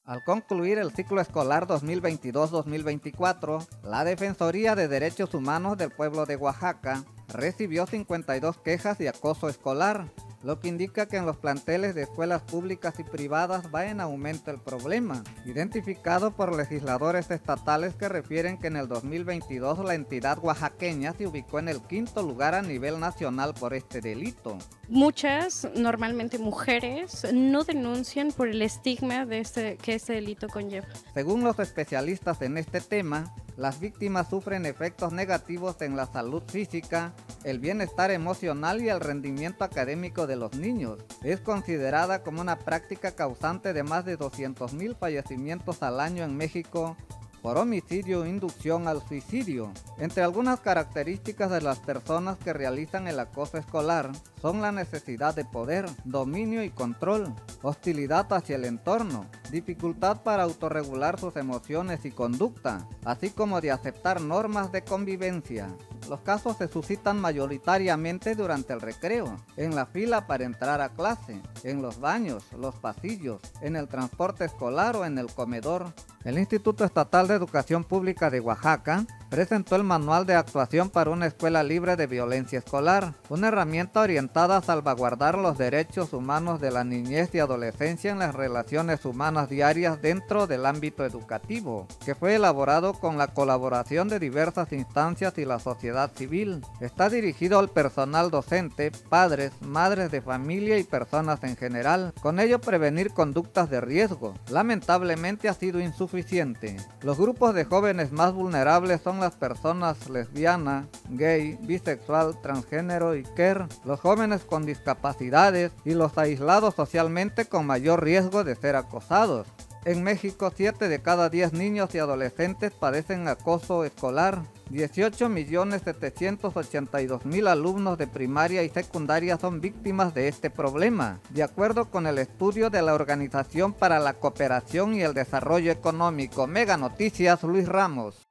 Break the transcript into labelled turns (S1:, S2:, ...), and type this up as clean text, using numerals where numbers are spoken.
S1: Al concluir el ciclo escolar 2022-2024, la Defensoría de Derechos Humanos del Pueblo de Oaxaca recibió 52 quejas de acoso escolar, lo que indica que en los planteles de escuelas públicas y privadas va en aumento el problema, identificado por legisladores estatales que refieren que en el 2022 la entidad oaxaqueña se ubicó en el quinto lugar a nivel nacional por este delito.
S2: Muchas, normalmente mujeres, no denuncian por el estigma que este delito conlleva.
S1: Según los especialistas en este tema, las víctimas sufren efectos negativos en la salud física, el bienestar emocional y el rendimiento académico de los niños. Es considerada como una práctica causante de más de 200,000 fallecimientos al año en México por homicidio o inducción al suicidio. Entre algunas características de las personas que realizan el acoso escolar son la necesidad de poder, dominio y control, hostilidad hacia el entorno, dificultad para autorregular sus emociones y conducta, así como de aceptar normas de convivencia. Los casos se suscitan mayoritariamente durante el recreo, en la fila para entrar a clase, en los baños, los pasillos, en el transporte escolar o en el comedor. El Instituto Estatal de Educación Pública de Oaxaca presentó el Manual de Actuación para una Escuela Libre de Violencia Escolar, una herramienta orientada a salvaguardar los derechos humanos de la niñez y adolescencia en las relaciones humanas diarias dentro del ámbito educativo, que fue elaborado con la colaboración de diversas instancias y la sociedad civil. Está dirigido al personal docente, padres, madres de familia y personas en general, con ello prevenir conductas de riesgo. Lamentablemente ha sido insuficiente. Los grupos de jóvenes más vulnerables son las personas lesbiana, gay, bisexual, transgénero y queer, los jóvenes con discapacidades y los aislados socialmente con mayor riesgo de ser acosados. En México, 7 de cada 10 niños y adolescentes padecen acoso escolar. 18,782,000 alumnos de primaria y secundaria son víctimas de este problema, de acuerdo con el estudio de la Organización para la Cooperación y el Desarrollo Económico. Mega Noticias, Luis Ramos.